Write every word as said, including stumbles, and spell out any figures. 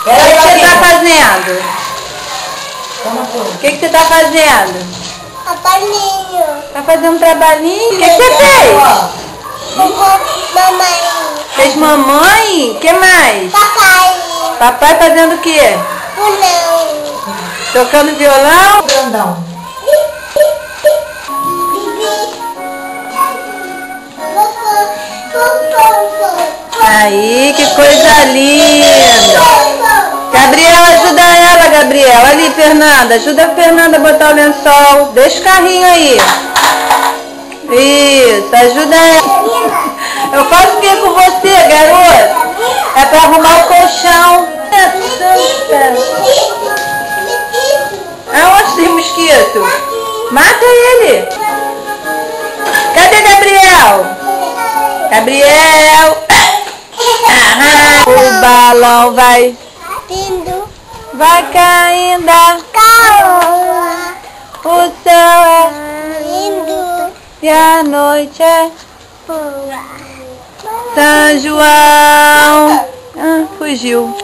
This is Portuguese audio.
O que que você tá fazendo? O que que você tá fazendo? Trabalhinho. Tá fazendo um trabalhinho? O que que você fez? Mamãe. Fez mamãe? O que mais? Papai. Papai fazendo o quê? Pulão. Tocando violão? Grandão. Aí, que coisa linda! Gabriela, ajuda ela, Gabriela. Ali, Fernanda. Ajuda a Fernanda a botar o lençol. Deixa o carrinho aí. Isso, ajuda ela. Eu faço o que com você, garoto? É pra arrumar o colchão. Aonde tem mosquito? Mata ele. Cadê Gabriel? Gabriel. Ah, o balão vai. Vai caindo. Calma. O céu é Lindo. e a noite é Boa. São João. Ah, fugiu.